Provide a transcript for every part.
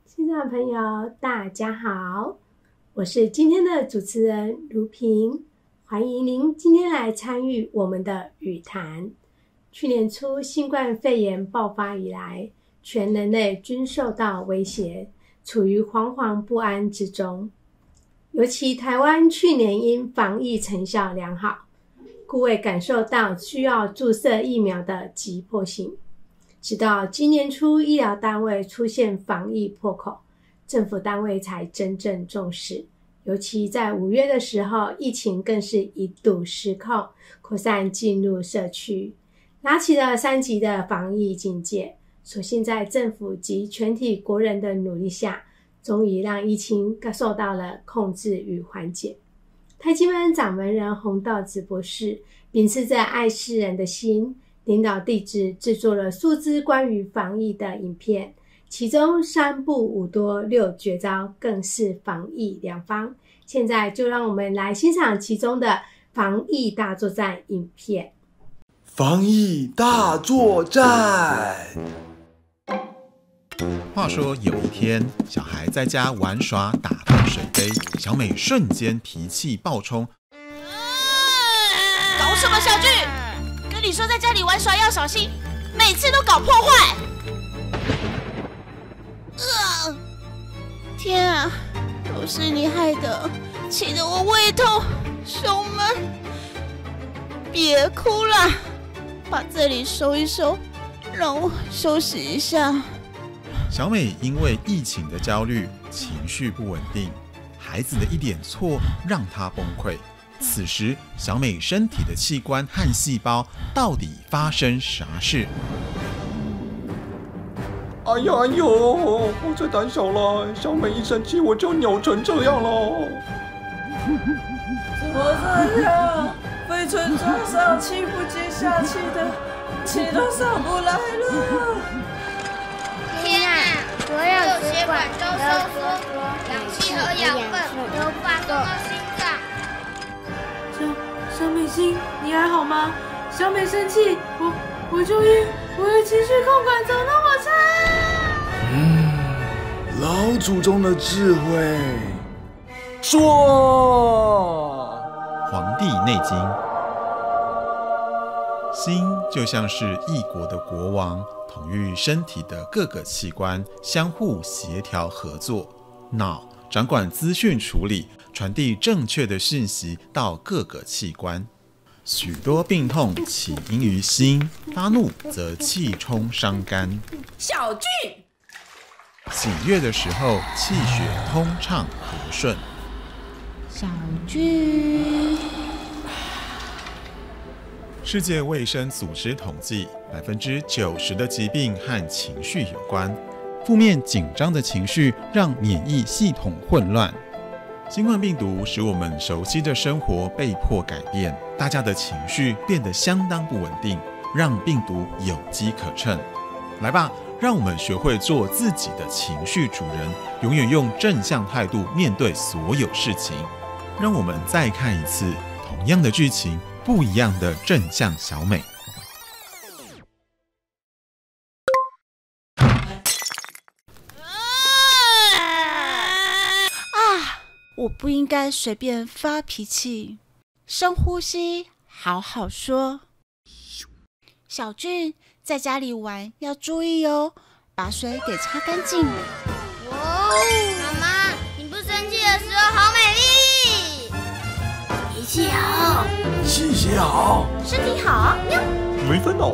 线上朋友大家好，我是今天的主持人卢平，欢迎您今天来参与我们的语谈。去年初新冠肺炎爆发以来，全人类均受到威胁，处于惶惶不安之中。尤其台湾去年因防疫成效良好，故未感受到需要注射疫苗的急迫性。直到今年初医疗单位出现防疫破口，政府单位才真正重视。尤其在5月的时候，疫情更是一度失控，扩散进入社区，拿起了3级的防疫警戒。所幸在政府及全体国人的努力下，终于让疫情受到了控制与缓解。太极门掌门人弘道子博士秉持着爱世人的心，领导弟子制作了数支关于防疫的影片，其中3部5多6绝招更是防疫良方。现在就让我们来欣赏其中的防疫大作战影片。 防疫大作战。 话说有一天，小孩在家玩耍，打翻水杯，小美瞬间脾气暴冲。 搞什么小巨？跟你说在家里玩耍要小心，每次都搞破坏。天啊，都是你害的，气得我胃痛、胸闷。别哭了，把这里收一收，让我休息一下。 小美因为疫情的焦虑，情绪不稳定，孩子的一点错让她崩溃。此时，小美身体的器官和细胞到底发生啥事？ 哎呦，我太胆小了，小美一生气我就扭成这样了。 怎么这样？被村庄上气不接下气的，气都上不来了。 天啊！所有血管都收缩，氧气和养分都发送到心脏。 小美心，你还好吗？小美生气，我就晕，我的情绪控管怎么那么差？ 老祖宗的智慧，说。 《黄帝内经》，心就像是一国的国王，统御身体的各个器官，相互协调合作。脑掌管资讯处理，传递正确的讯息到各个器官。许多病痛起因于心，发怒则气冲伤肝。 小巨， 喜悦的时候，气血通畅和顺。 小巨。 世界卫生组织统计，90%的疾病和情绪有关。负面紧张的情绪让免疫系统混乱。新冠病毒使我们熟悉的生活被迫改变，大家的情绪变得相当不稳定，让病毒有机可乘。来吧，让我们学会做自己的情绪主人，永远用正向态度面对所有事情。让我们再看一次同样的剧情，不一样的正向小美。 我不应该随便发脾气，深呼吸，好好说。小俊，在家里玩要注意哦，把水给擦干净。 哇哦，妈妈，你不生气的时候好美丽。 脾气好， 气血好， 身体好，喵。 没烦恼。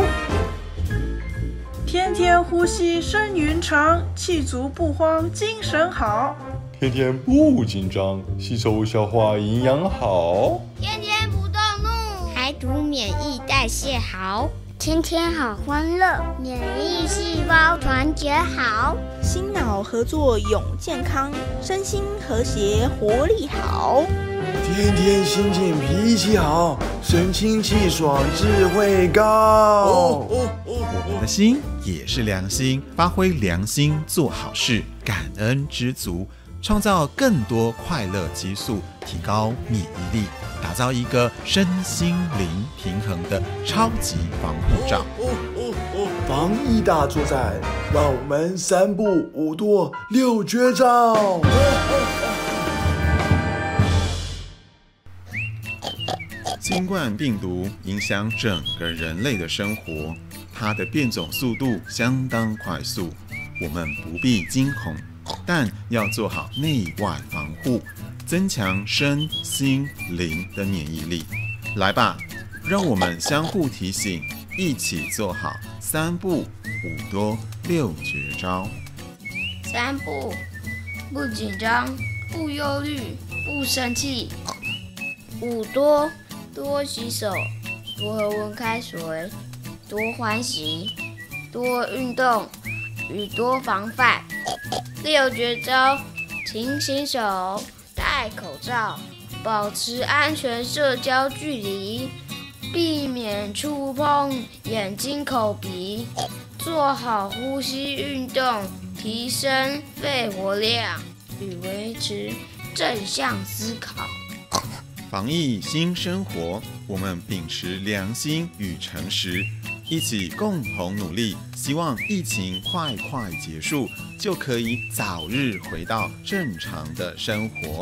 天天呼吸生云长，气足不慌精神好。 天天不紧张，吸收消化营养好。 天天不动怒，排毒免疫代谢好。天天好欢乐，免疫细胞团结好。 心脑合作永健康，身心和谐活力好。 天天心静脾气好，神清气爽智慧高。 我们的心也是良心，发挥良心做好事，感恩知足，创造更多快乐激素，提高免疫力。 打造一个身心灵平衡的超级防护罩。 防疫大作战，让我们3步5多6绝招。 新冠病毒影响整个人类的生活，它的变种速度相当快速，我们不必惊恐，但要做好内外防护，增强身心灵的免疫力。来吧，让我们相互提醒，一起做好3步5多6绝招。 3步：不紧张，不忧虑，不生气。5多：多洗手，多喝温开水，多欢喜，多运动，与多防范。6绝招：勤洗手，戴口罩，保持安全社交距离，避免触碰眼睛、口、鼻，做好呼吸运动，提升肺活量，与维持正向思考。 防疫新生活，我们秉持良心与诚实，一起共同努力，希望疫情快结束，就可以早日回到正常的生活。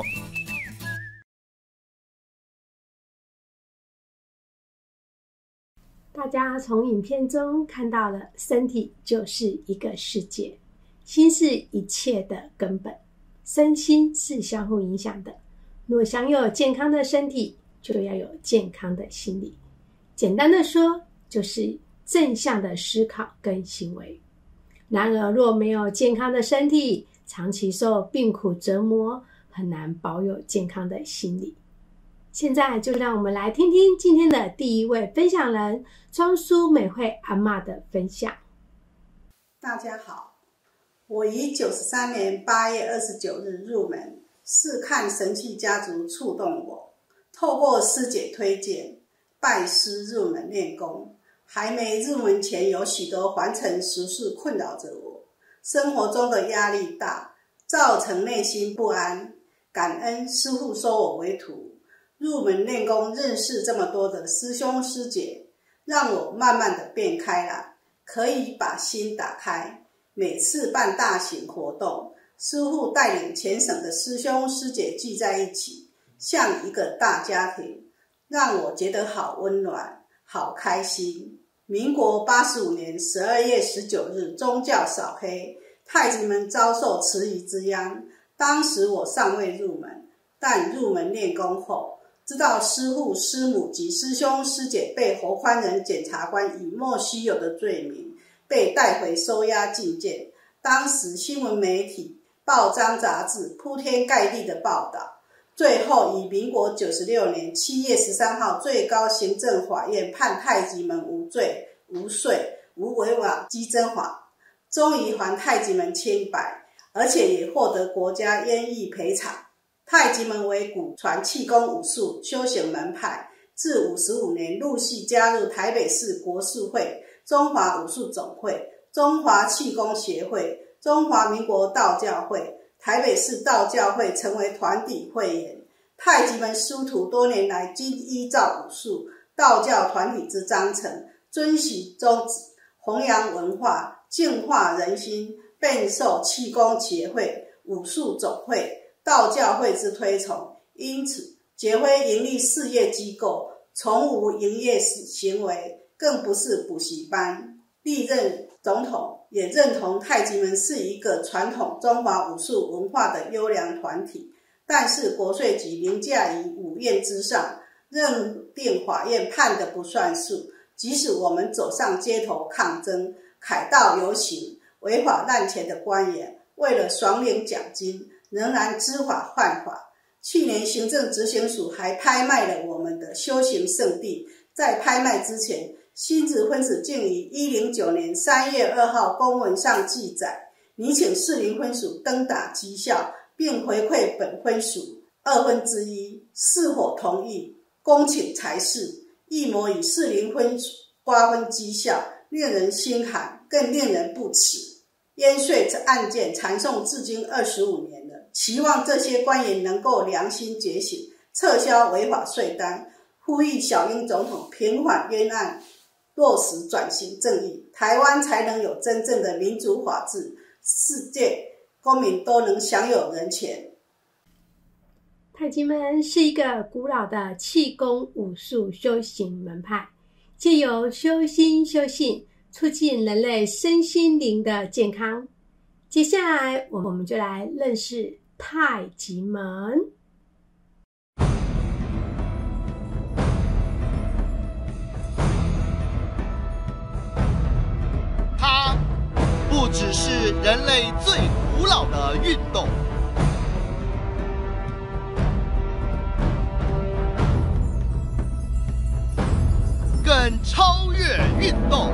大家从影片中看到了，身体就是一个世界，心是一切的根本，身心是相互影响的。若想有健康的身体，就要有健康的心理。简单的说，就是正向的思考跟行为。然而，若没有健康的身体，长期受病苦折磨，很难保有健康的心理。现在就让我们来听听今天的第一位分享人庄苏美惠阿嬷的分享。 大家好，我于93年8月29日入门，是看神器家族触动我，透过师姐推荐，拜师入门练功。还没入门前，有许多凡尘俗事困扰着我，生活中的压力大，造成内心不安。感恩师父收我为徒，入门练功，认识这么多的师兄师姐，让我慢慢的变开朗，可以把心打开。每次办大型活动，师父带领全省的师兄师姐聚在一起，像一个大家庭，让我觉得好温暖，好开心。民国85年12月19日，宗教扫黑，太极门遭受迟疑之殃。当时我尚未入门，但入门练功后，知道师父、师母及师兄师姐被侯宽仁检察官以莫须有的罪名被带回收押禁见。当时新闻媒体、报章杂志铺天盖地的报道，最后以民国96年7月13号最高行政法院判太极门无罪、无税、无违法稽征法，终于还太极门清白，而且也获得国家冤狱赔偿。太极门为古传气功武术修行门派，自55年陆续加入台北市国术会、中华武术总会、中华气功协会、中华民国道教会、台北市道教会，成为团体会员。太极门师徒多年来均依照武术、道教团体之章程，遵循宗旨，弘扬文化，净化人心，备受气功协会、武术总会、道教会之推崇。因此，结非营利事业机构，从无营业行为，更不是补习班。历任总统也认同太极门是一个传统中华武术文化的优良团体，但是国税局凌驾于五院之上，认定法院判的不算数。即使我们走上街头抗争、凯道游行，违法滥权的官员为了爽领奖金，仍然知法犯法。去年行政执行署还拍卖了我们的修行圣地，在拍卖之前，新竹分署竟于109年3月2号公文上记载，拟请士林分署登打绩效，并回馈本分署1/2，是否同意？恭请裁示。一模与士林分署瓜分绩效，令人心寒，更令人不齿。淹税案件缠讼至今25年了，期望这些官员能够良心觉醒， 撤销违法税单，呼吁小英总统平反冤案，落实转型正义，台湾才能有真正的民主法治，世界公民都能享有人权。 太极门是一个古老的气功武术修行门派，借由修心修性，促进人类身心灵的健康。接下来我们就来认识太极门。 它不只是人类最古老的运动，更超越运动。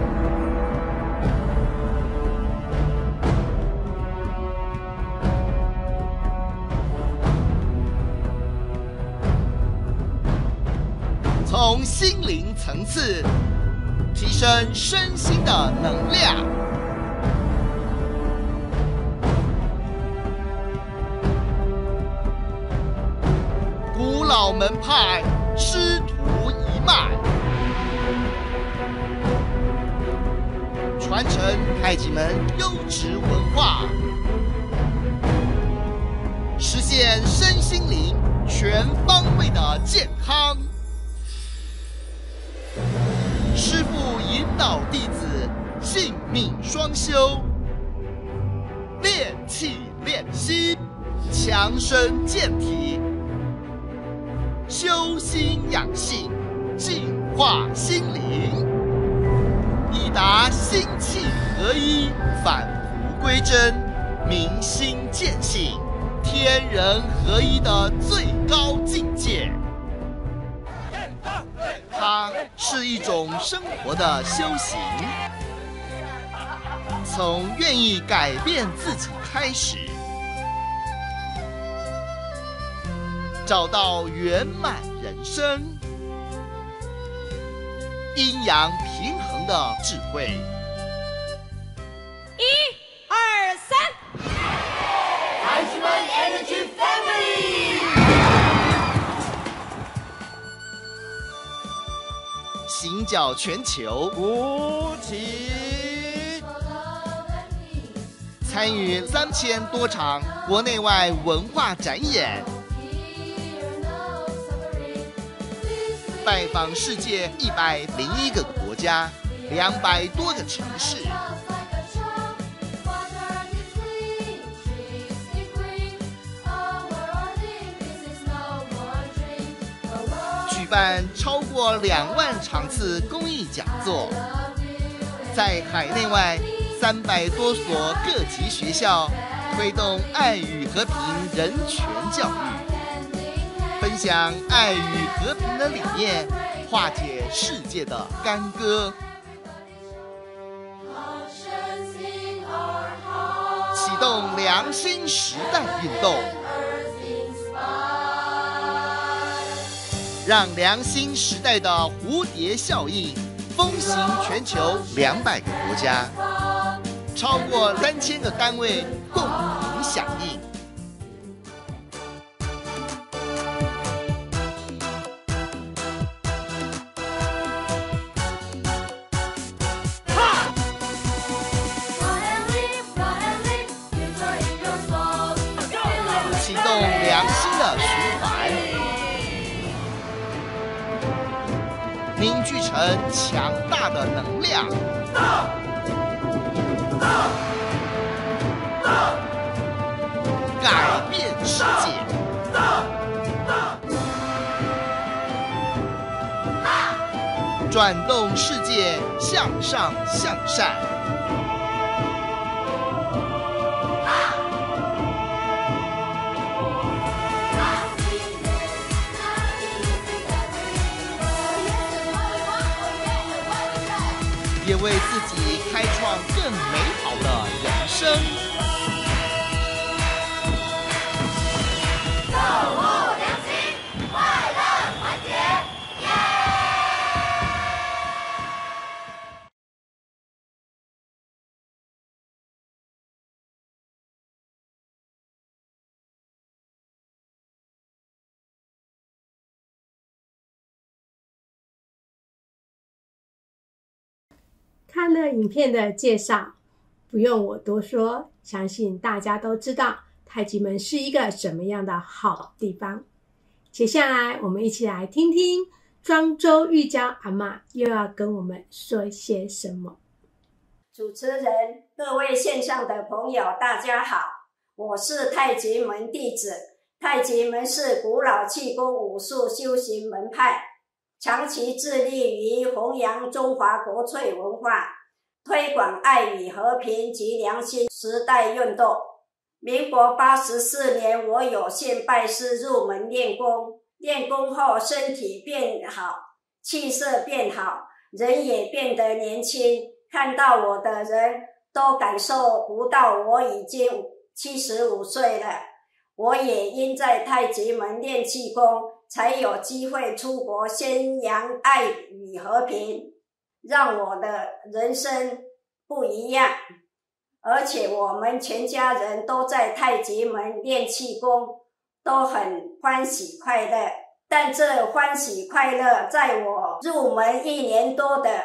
从心灵层次提升身心的能量，古老门派师徒一脉，传承太极门优质文化，实现身心灵全方位的健康。师父引导弟子性命双修，练气练心，强身健体，修心养性，净化心灵，以达心气合一，返璞归真，明心见性，天人合一的最高境界。它是一种生活的修行，从愿意改变自己开始，找到圆满人生，阴阳平衡的智慧。 1、2、3，太极门 Energy Family。 行脚全球， 鼓起！ 参与3000多场国内外文化展演，拜访世界101个国家，200多个城市，举办超过2万场次公益讲座，在海内外300多所各级学校推动爱与和平人权教育，分享爱与和平的理念，化解世界的干戈，启动良心时代运动，让良心时代的蝴蝶效应风行全球200个国家，超过3000个单位共同响应。启动良心的循环，凝聚成强大的能量，改变世界。转动世界向上向善。也为自己开创更美好的人生。 了影片的介绍，不用我多说，相信大家都知道太极门是一个什么样的好地方。接下来我们一起来听听庄周玉娇阿嬷又要跟我们说些什么。 主持人，各位线上的朋友大家好，我是太极门弟子。太极门是古老气功武术修行门派，长期致力于弘扬中华国粹文化，推广爱与和平及良心时代运动。民国84年，我有幸拜师入门练功，练功后身体变好，气色变好，人也变得年轻，看到我的人都感受不到我已经75岁了。我也因在太极门练气功，才有机会出国宣扬爱与和平，让我的人生不一样。而且我们全家人都在太极门练气功，都很欢喜快乐。但这欢喜快乐在我入门1年多的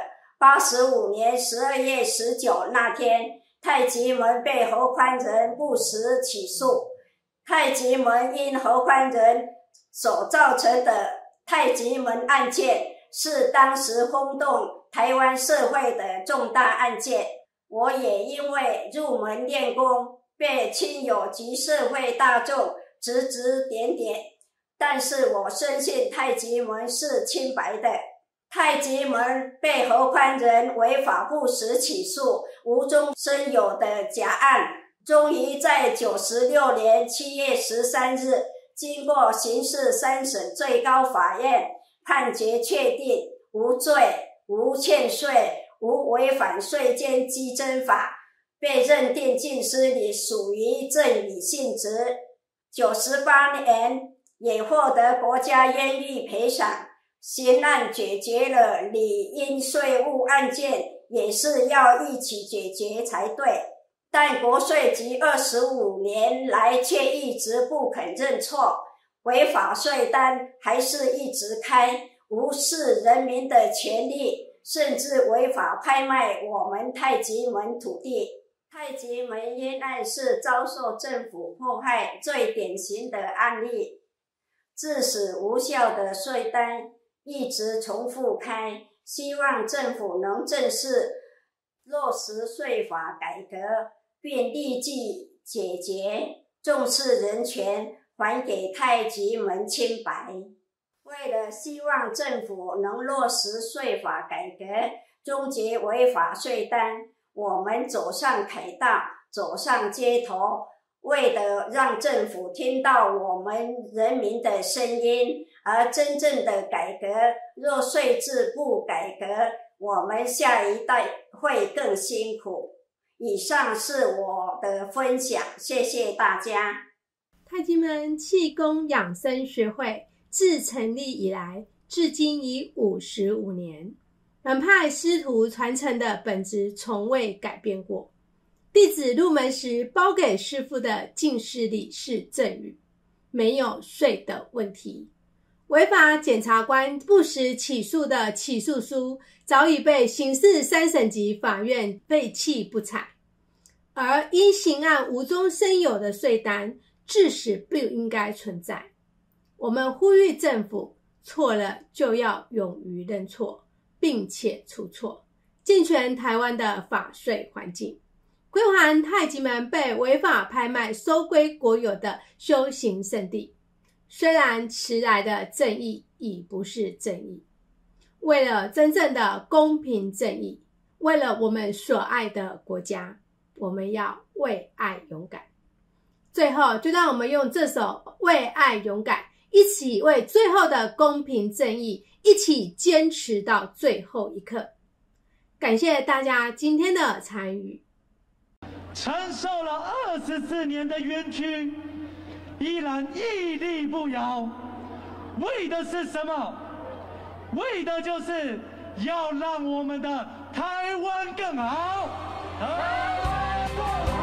85年12月19那天，太极门被何宽仁不实起诉。太极门因何宽仁所造成的太极门案件，是当时轰动台湾社会的重大案件。我也因为入门练功，被亲友及社会大众指指点点，但是我深信太极门是清白的。太极门被何宽仁违法不实起诉，无中生有的假案，终于在96年7月13日，经过刑事3审最高法院判决确定无罪、无欠税、无违反税捐稽征法，被认定净失礼属于赠与性质。98年也获得国家冤狱赔偿。刑案解决了，理应税务案件也是要一起解决才对。但国税局25年来却一直不肯认错，违法税单还是一直开，无视人民的权利，甚至违法拍卖我们太极门土地。太极门冤案是遭受政府迫害最典型的案例，致使无效的税单一直重复开，希望政府能正式落实税法改革，并立即解决，重视人权，还给太极门清白。为了希望政府能落实税法改革，终结违法税单，我们走上凯道，走上街头，为了让政府听到我们人民的声音，而真正的改革，若税制不改革，我们下一代会更辛苦。以上是我的分享，谢谢大家。 太极门气功养生学会自成立以来，至今已55年，门派师徒传承的本质从未改变过。弟子入门时包给师父的净施礼是赠与，没有税的问题。违法检察官不实起诉的起诉书早已被刑事3审级法院废弃不采，而因刑案无中生有的税单致使不应该存在。我们呼吁政府错了就要勇于认错，并且出错，健全台湾的法税环境，归还太极门被违法拍卖收归国有的修行圣地。虽然迟来的正义已不是正义，为了真正的公平正义，为了我们所爱的国家，我们要为爱勇敢。最后，就让我们用这首《为爱勇敢》，一起为最后的公平正义，一起坚持到最后一刻。感谢大家今天的参与。 承受了24年的冤屈，依然屹立不摇，为的是什么？为的就是要让我们的台湾更好。台湾更好。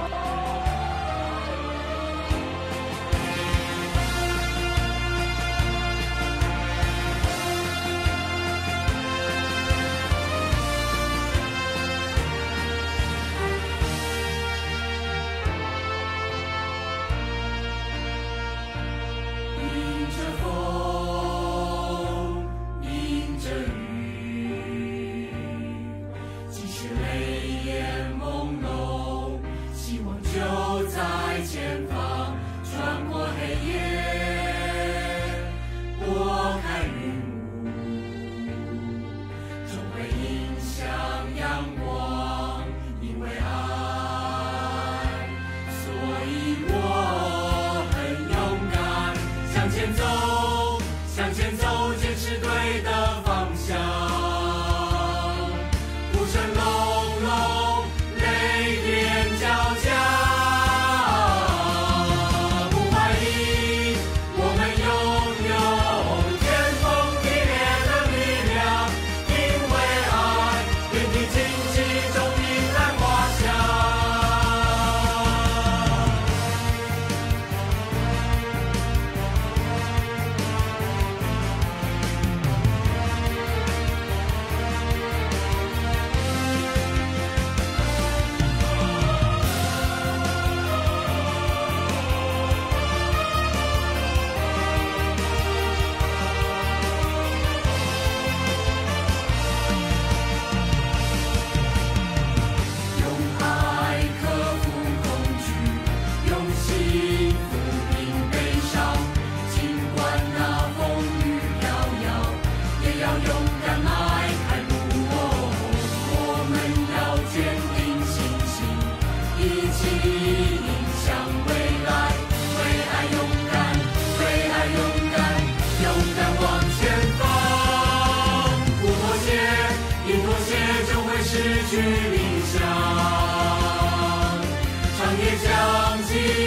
理想，长夜将尽。